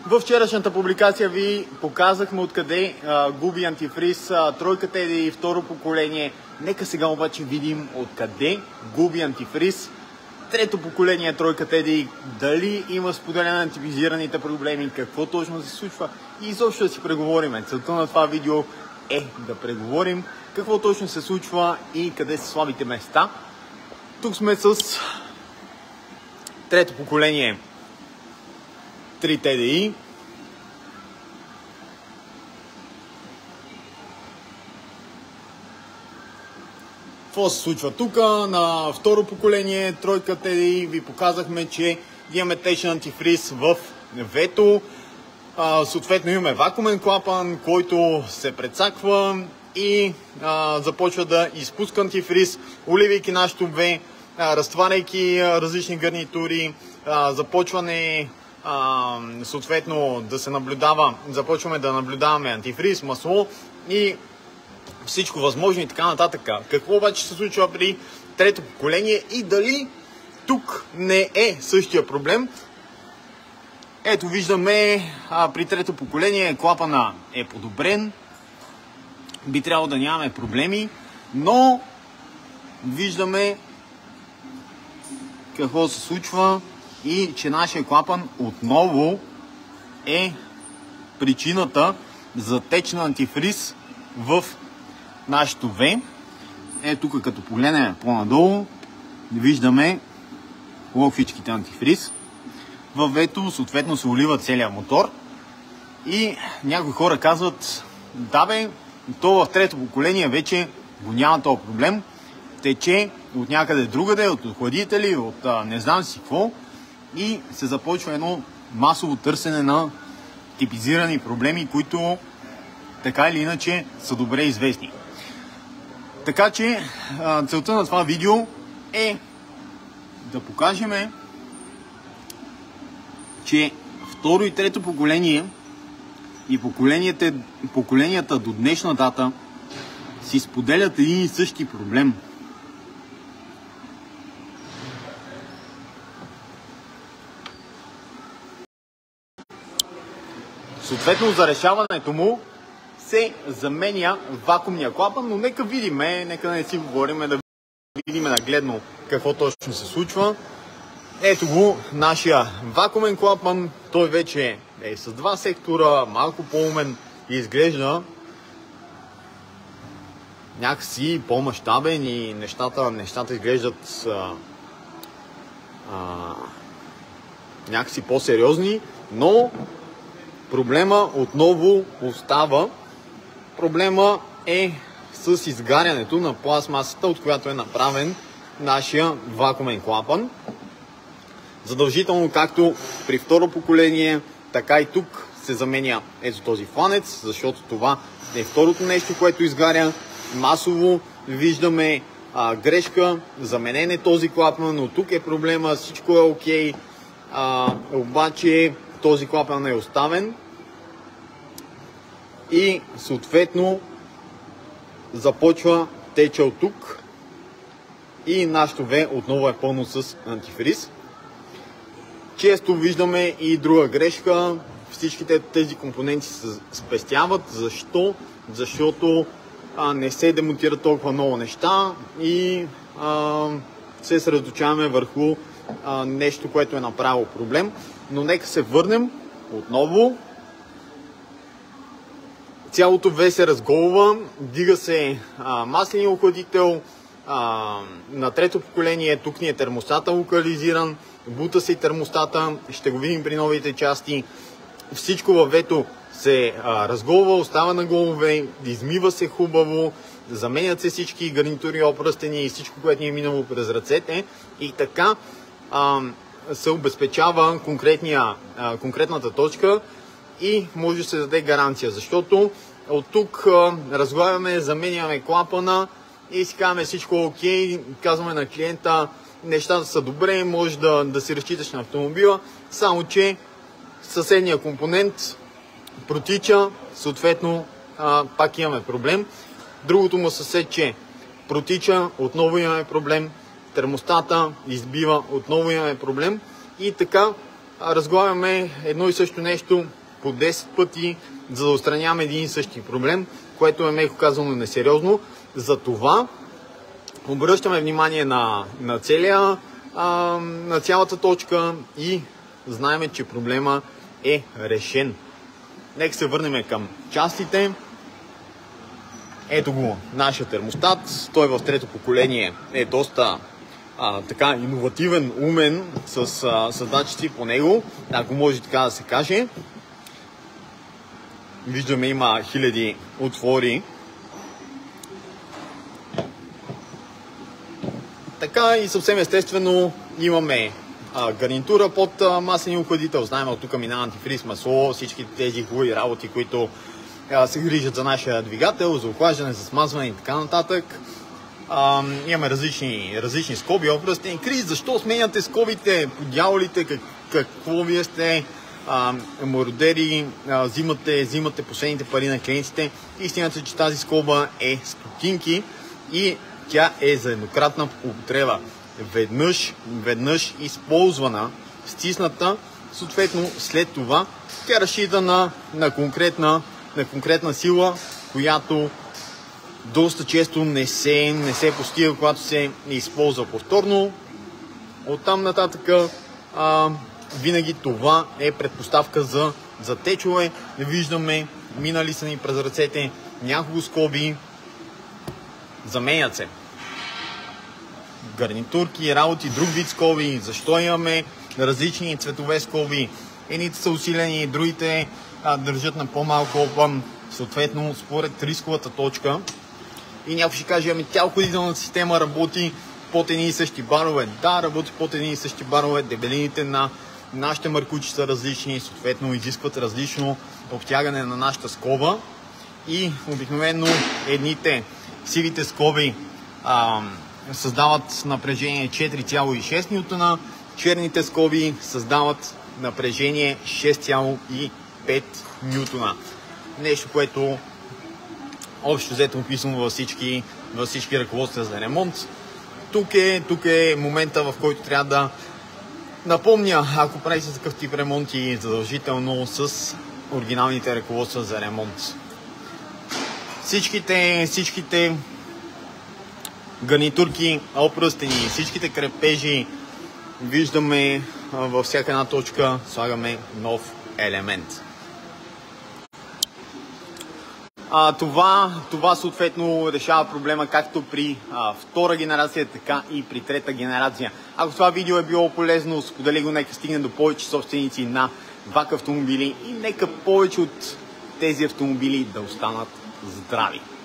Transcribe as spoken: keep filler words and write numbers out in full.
Във вчерашната публикация ви показахме откъде а, губи антифриз а, тройка Т Д И второ поколение. Нека сега обаче видим откъде губи антифриз трето поколение тройка Т Д И. Дали има споделяне на типизираните проблеми, какво точно се случва и изобщо да си преговорим. Целта на това видео е да преговорим какво точно се случва и къде са слабите места. Тук сме с трето поколение три Т Д И. Какво се случва тук? На второ поколение тройка Т Д И ви показахме, че имаме течен антифриз в вето. А, съответно имаме вакуумен клапан, който се прецаква и а, започва да изпуска антифриз, уливайки нашото В, а, разтваряйки различни гарнитури, а, започване а, съответно да се наблюдава, започваме да наблюдаваме антифриз, масло и всичко възможно и така нататък. Какво обаче се случва при трето поколение и дали тук не е същия проблем? Ето виждаме, а, при трето поколение клапана е подобрен, би трябвало да нямаме проблеми, но виждаме какво се случва и че нашия клапан отново е причината за теч на антифриз в нашето В. Е, тук като погледнем по-надолу, виждаме локвичките антифриз. Във вето съответно се улива целият мотор. И някои хора казват, да бе, то в трето поколение вече го няма този проблем. Тече от някъде другаде, от охладители, от а, не знам си какво. И се започва едно масово търсене на типизирани проблеми, които така или иначе са добре известни. Така че целта на това видео е да покажем, че второ и трето поколение и поколенията, поколенията до днешна дата си споделят един и същи проблем. Съответно за решаването му се заменя вакуумния клапан, но нека видим, нека не си говорим, да видим нагледно какво точно се случва. Ето го нашия вакуумен клапан, той вече е с два сектора, малко по-умен и изглежда някакси по-мащабен и нещата, нещата изглеждат а, а, някакси по-сериозни, но проблема отново остава. Проблема е с изгарянето на пластмасата, от която е направен нашия вакуумен клапан. Задължително, както при второ поколение, така и тук се заменя ето този фланец, защото това е второто нещо, което изгаря. Масово виждаме а, грешка, заменен е този клапан, но тук е проблема, всичко е окей, а, обаче този клапан е оставен. И съответно започва теча от тук и нашето В отново е пълно с антифриз. Често виждаме и друга грешка. Всичките тези компоненти се спестяват. Защо? Защото а, не се демонтират толкова много неща и а, се съсредоточаваме върху а, нещо, което е направило проблем. Но нека се върнем отново. Цялото В се разголва, дига се а, масления охладител, а, на трето поколение тук ни е термостата локализиран, бута се и термостата, ще го видим при новите части. Всичко във вето се а, разголва, остава на голове, измива се хубаво, заменят се всички гарнитури, опръстени и всичко, което ни е минало през ръцете и така а, се обезпечава конкретния, а, конкретната точка и може да се даде гаранция, защото от тук разглавяме, заменяме клапана и си казваме всичко окей, казваме на клиента нещата са добре, може да, да си разчиташ на автомобила, само че съседния компонент протича, съответно а, пак имаме проблем. Другото му съсед, че протича, отново имаме проблем, термостата избива, отново имаме проблем и така разглавяме едно и също нещо по десет пъти, за да отстраняваме един и същи проблем, което е меко казано несериозно. Затова обръщаме внимание на, на, целия, а, на цялата точка и знаем, че проблема е решен. Нека се върнем към частите. Ето го нашия термостат. Той в трето поколение е доста а, така иновативен, умен, с а, създачици по него, ако може така да се каже. Виждаме, има хиляди отвори. Така и съвсем естествено имаме а, гарнитура под а, масления охладител. Знаем, от тук мина антифриз, масло, всички тези хубави работи, които а, се грижат за нашия двигател, за охлаждане, за смазване и така нататък. А, имаме различни, различни скоби, обръстени криз. Защо сменяте скобите, подяволите, как, какво вие сте а, мародери, а, взимате, взимате последните пари на клиентите. Истината е, че тази скоба е стотинки и тя е за еднократна употреба. Веднъж, веднъж използвана, стисната, съответно след това тя разчита на, на, конкретна, на конкретна сила, която доста често не се, не се постига, когато се използва повторно. Оттам нататък а, винаги това е предпоставка за, за течове. Виждаме, минали са ни през ръцете няколко скоби, заменят се. Гарнитурки, работи, друг вид скоби. Защо имаме различни цветове скоби? Едните са усилени, другите а, държат на по-малко опън, съответно според рисковата точка. И някой ще каже, ами тя охладителната система работи под едни и същи барове. Да, работи под едни и същи барове. Дебелините на нашите маркучи са различни, съответно изискват различно обтягане на нашата скоба. И обикновено едните сивите скоби а, създават напрежение четири цяло и шест нютона, черните скоби създават напрежение шест цяло и пет нютона. Нещо, което общо взето описано във всички, във всички ръководства за ремонт. Тук е, тук е момента, в който трябва да напомня, ако правите такъв тип ремонти, задължително с оригиналните ръководства за ремонт. Всичките, всичките гарнитурки опръстени, всичките крепежи виждаме във всяка една точка, слагаме нов елемент. А, това, това съответно решава проблема както при а, втора генерация, така и при трета генерация. Ако това видео е било полезно, сподели го, нека стигне до повече собственици на ВАК автомобили и нека повече от тези автомобили да останат здрави.